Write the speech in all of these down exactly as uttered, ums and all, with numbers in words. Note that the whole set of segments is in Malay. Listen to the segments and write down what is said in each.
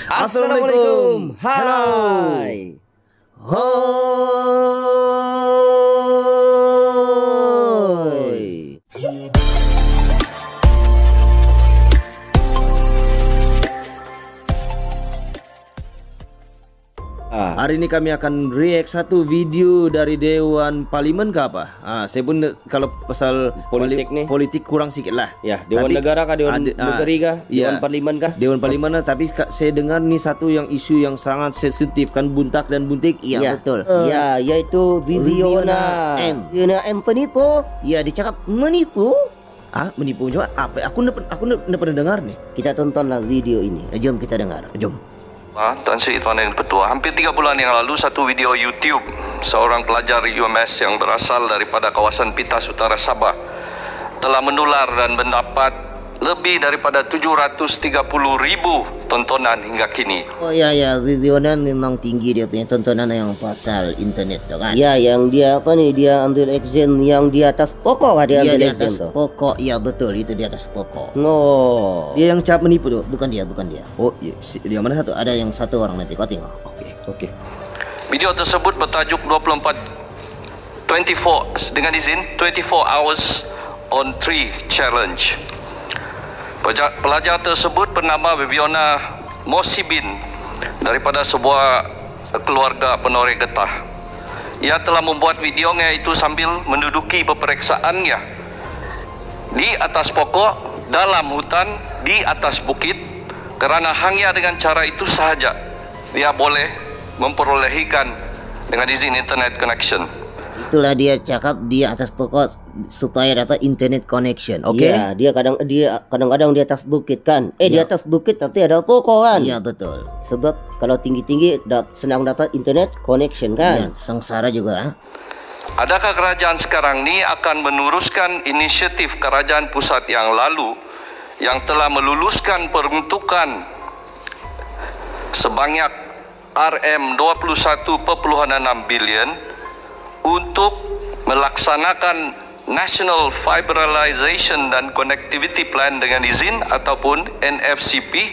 Assalamualaikum. Hai. Hoi. Ah, hari ini kami akan react satu video dari Dewan Parlimen ke apa? Ah, saya pun kalau pasal politik nih, politik kurang sikit lah. Ya, Dewan tapi, Negara kah, Dewan ada, Negeri kah, Dewan ya, Parlimen kah? Dewan Parlimen lah. Tapi saya dengar nih satu yang isu yang sangat sensitif kan, buntak dan buntik. Iya ya, betul. Uh, ya, yaitu Viviana Viviana Antonito. Ya, dicakap menipu. Ah, menipu juga apa? Aku nggak aku nggak pernah dengar nih. Kita tontonlah video ini. Jom kita dengar. Jom. Tan Sri Tuan Yang Ketua, hampir tiga bulan yang lalu satu video YouTube seorang pelajar U M S yang berasal daripada kawasan Pitas Utara Sabah telah menular dan mendapat lebih daripada tujuh ratus tiga puluh ribu tontonan hingga kini. Oh ya ya, videonya memang tinggi dia punya tontonan yang pasal internet tu kan. Ya, yang dia apa nih, dia ambil action yang di atas pokok, dia ambil di action atas pokok. Ya betul, itu di atas pokok. No. Dia yang cap menipu tu. Bukan dia, bukan dia. Oh, iya. Dia mana satu? Ada yang satu orang nanti kau tengok. Oke. Okay. Oke. Okay. Video tersebut bertajuk dua puluh empat dua puluh empat dengan izin dua puluh empat hours on three challenge. Pelajar tersebut bernama Viviana Mosibin daripada sebuah keluarga penoreh getah. Ia telah membuat videonya itu sambil menduduki peperiksaannya di atas pokok, dalam hutan, di atas bukit. Kerana hanya dengan cara itu sahaja dia boleh memperolehikan dengan izin internet connection. Itulah dia cakap di atas pokok supaya dapat internet connection. Oke. Okay? Ya, dia kadang dia kadang-kadang di atas bukit kan. Eh ya. Di atas bukit tapi ada pokok kan. Iya betul. Sebab kalau tinggi-tinggi dat, senang dapat internet connection kan. Ya, sengsara juga. Ha? Adakah kerajaan sekarang ni akan meneruskan inisiatif kerajaan pusat yang lalu yang telah meluluskan peruntukan sebanyak R M dua puluh satu perpuluhan enam bilion untuk melaksanakan National Fibrillization dan Connectivity Plan dengan izin ataupun N F C P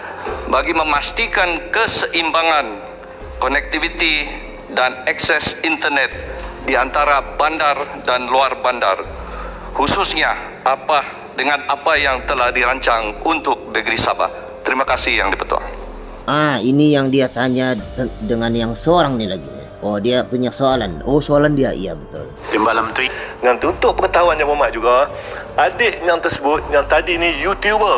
bagi memastikan keseimbangan konektiviti dan akses internet di antara bandar dan luar bandar, khususnya apa dengan apa yang telah dirancang untuk negeri Sabah. Terima kasih Yang Di-Pertua. Ah, ini yang dia tanya dengan yang seorang ni lagi. Oh, dia punya soalan. Oh, soalan dia. Iya, betul. Timbalam tu. Dan untuk pengetahuan Yang Berhormat juga, adik yang tersebut, yang tadi ni YouTuber,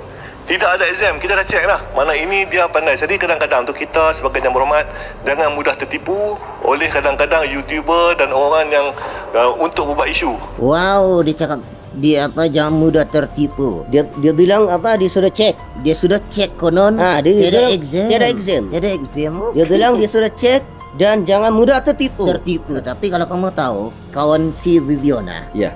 tidak ada exam. Kita dah cek lah. Mana ini dia pandai. Jadi kadang-kadang tu kita sebagai Yang Berhormat jangan mudah tertipu oleh kadang-kadang YouTuber dan orang yang uh, untuk membuat isu. Wow, dia cakap dia apa, jangan mudah tertipu. Dia dia bilang apa, dia sudah cek. Dia sudah cek konon. Ah, dia tiada exam. Tiada exam. Tiada exam. Okay. Dia bilang dia sudah cek. Dan jangan mudah tertipu. Tertipu. Tapi kalau kamu tahu, kawan si Viviana, ya,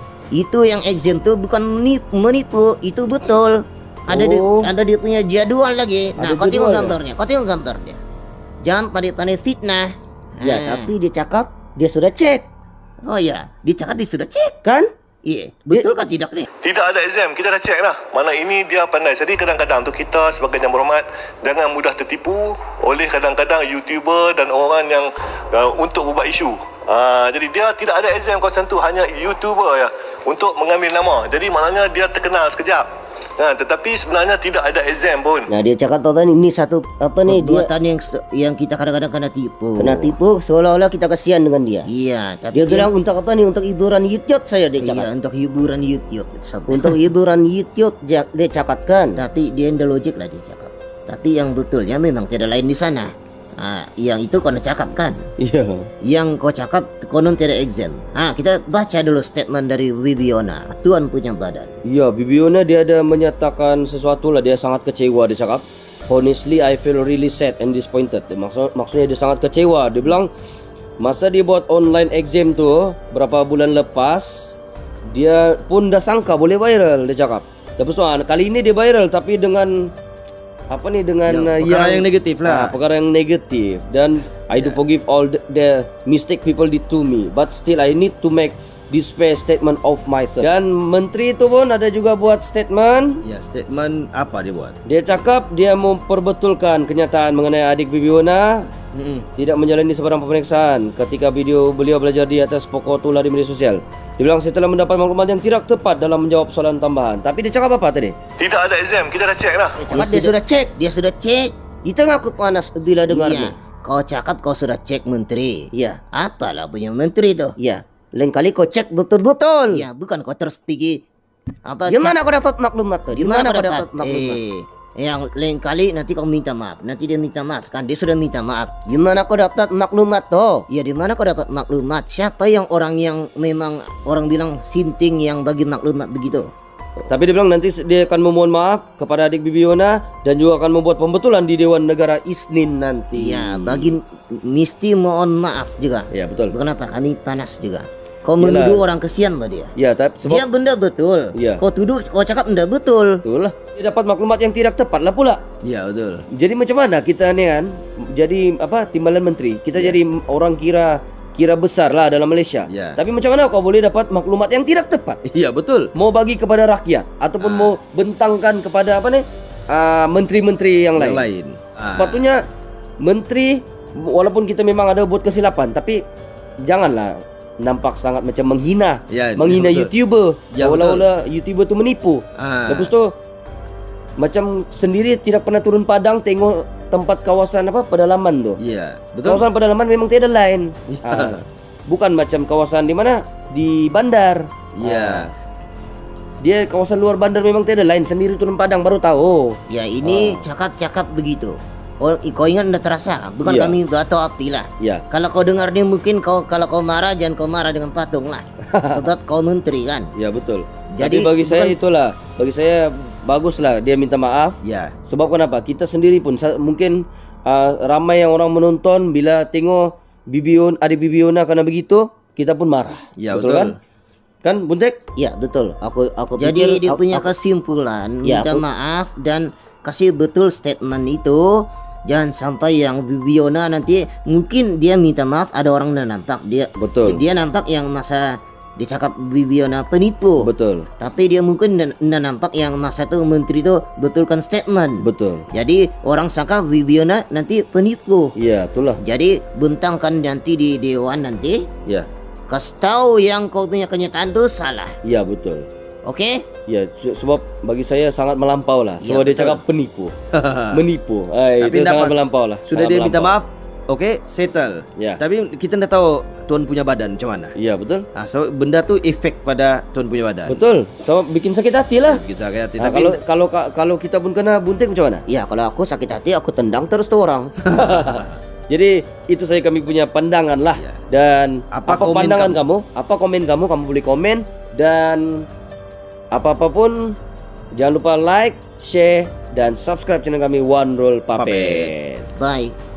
itu yang exam tu bukan menipu, itu betul. Ada oh. di, ada dia punya jadwal lagi. Nah, kau tengok kantornya, kau tengok kantornya. Jangan pada tanya fitnah. Ya, ah. Tapi dia cakap dia sudah cek. Oh ya, dia cakap dia sudah cek kan? Iya, betul kan tidak nih? Tidak ada exam, kita dah cek lah. Mana ini dia pandai. Jadi kadang-kadang tu kita sebagai Yang Berhormat jangan mudah tertipu oleh kadang-kadang YouTuber dan orang yang uh, untuk membuat isu. Uh, jadi dia tidak ada exam kawasan tu, hanya YouTuber ya untuk mengambil nama. Jadi maknanya dia terkenal sekejap. Nah, tetapi sebenarnya tidak ada exam pun. Nah, dia cakap tuan ini satu apa nih, perbuatan yang yang kita kadang-kadang kena tipu. Kena tipu seolah-olah kita kasihan dengan dia. Iya, tapi dia bilang untuk apa nih, untuk hiburan YouTube saya dia cakap. Iya, untuk hiburan YouTube. Untuk hiburan YouTube dia cakapkan. Tapi dia ada logik lah dia cakap. Tapi yang betulnya memang tidak lain di sana. Ah, yang itu kau nak cakap kan? Iya. Yang kau cakap konon tidak exam. Ah, kita baca dulu statement dari Viviana, Tuan punya badan. Iya, Viviana dia ada menyatakan sesuatu lah. Dia sangat kecewa. Dia cakap, honestly I feel really sad and disappointed. Maksud, maksudnya dia sangat kecewa. Dia bilang masa dia buat online exam tu berapa bulan lepas, dia pun dah sangka boleh viral. Dia cakap. Tapi soal kali ini dia viral tapi dengan apa nih, dengan ya, perkara yang, yang negatif lah. Uh, perkara yang negatif. Dan yeah. I do forgive all the, the mistake people did to me, but still I need to make display statement of myself. Dan menteri itu pun ada juga buat statement. Ya, statement apa dia buat? Dia cakap dia memperbetulkan kenyataan mengenai adik Bibiona Mm-mm. tidak menjalani sebarang pemeriksaan ketika video beliau belajar di atas pokok tular di media sosial. Dia bilang saya telah mendapat maklumat yang tidak tepat dalam menjawab soalan tambahan. Tapi dia cakap apa tadi? Tidak ada exam, kita dah cek dah. Dia cakap dia sudah cek, dia sudah cek. Itu ngaku panas bila dengarnya. Iya. Kau cakap kau sudah cek menteri. Iya. Apalah punya menteri itu? Iya. Lain kali kau cek betul-betul. Ya, bukan kau terus tinggi. Atau Di mana kau dapat maklumat tuh? Di mana kau dapat dapat maklumat? Eh, yang lain kali nanti kau minta maaf. Nanti dia minta maaf kan? Dia sudah minta maaf. Di mana kau dapat maklumat tuh? Ya di mana kau dapat maklumat? Siapa yang orang yang memang orang bilang sinting yang bagi maklumat begitu? Tapi dia bilang nanti dia akan memohon maaf kepada adik Bibiona dan juga akan membuat pembetulan di Dewan Negara Isnin nanti. Ya, bagi mesti mohon maaf juga. Ya betul. Bukan kata ini panas juga. Kau Yalah. menuduh orang kesian loh dia. Ya, tapi sebab Dia benda betul. Iya. Kau tuduh, kau cakap benda betul. betul lah. Dia dapat maklumat yang tidak tepat lah pula. Ya, betul. Jadi macam mana kita ni kan jadi apa timbalan menteri, kita Ya. jadi orang kira kira besar lah dalam Malaysia. Ya. Tapi macam mana kau boleh dapat maklumat yang tidak tepat? Iya, betul. Mau bagi kepada rakyat ataupun Ah. mau bentangkan kepada apa nih? ah, menteri-menteri yang lain. Yang lain. Ah. Sepatutnya menteri walaupun kita memang ada buat kesilapan tapi janganlah nampak sangat macam menghina, Ya, menghina betul. YouTuber. Ya, Seolah-olah YouTuber tu menipu. Ah. Lepas tu macam sendiri tidak pernah turun padang tengok tempat kawasan apa pedalaman tu. Iya, betul. Kawasan pedalaman memang tiada lain. Ya. Ah, bukan macam kawasan di mana? Di bandar. Iya. Ah, dia kawasan luar bandar memang tiada lain, sendiri turun padang baru tahu. Ya ini cakap-cakap begitu. Oh, kau ingat anda terasa? Bukan Iya. kami atau hati lah. Ya. Kalau kau dengar dia mungkin kau kalau kau marah jangan kau marah dengan patung lah. Sebab kau menteri kan. Ya betul. Jadi, Jadi bagi saya bukan- itulah, bagi saya baguslah dia minta maaf. Ya. Sebab kenapa? Kita sendiri pun sa- mungkin uh, ramai yang orang menonton bila tengok Bibion, adik Bibiona karena begitu, kita pun marah. Ya, betul, betul. kan? Kan Buntek? Ya betul. Aku aku Jadi pikir dia aku- punya aku- kesimpulan Ya, minta aku- maaf dan kasih betul statement itu. Jangan sampai yang Viviana nanti mungkin dia minta maaf ada orang yang nantak dia. Betul. Dia nantak yang masa dicakap Viviana penipu. Betul. Tapi dia mungkin tidak nampak yang masa tu menteri tu betulkan statement. Betul. Jadi orang sangka Viviana nanti penipu. Iya, itulah. Jadi bentangkan nanti di dewan nanti. Ya. Kasih tahu yang kau punya kenyataan tu salah. Iya, betul. Oke? Ya, se- sebab bagi saya sangat melampau lah. Ya, Sebab dia betul. cakap penipu. Menipu. Ay, Tapi itu sangat dapat- melampau lah. Sudah Sangat dia minta melampau. maaf. Oke, settle. Ya. Tapi kita tidak tahu tuan punya badan macam mana. Iya, betul. Ah, so benda tu efek pada tuan punya badan. Betul. Sebab bikin sakit hati lah. Bisa hati. Nah, Tapi kalau kalau kalau kita pun kena Buntik macam mana? Ya kalau aku sakit hati aku tendang terus tuh orang. Jadi itu saya kami punya pandangan lah. Ya. Dan Apa apa, komen pandangan kamu? kamu? Apa komen kamu? Kamu boleh komen dan apa-apa pun jangan lupa like, share dan subscribe channel kami One Roll Puppet. Puppet. Bye.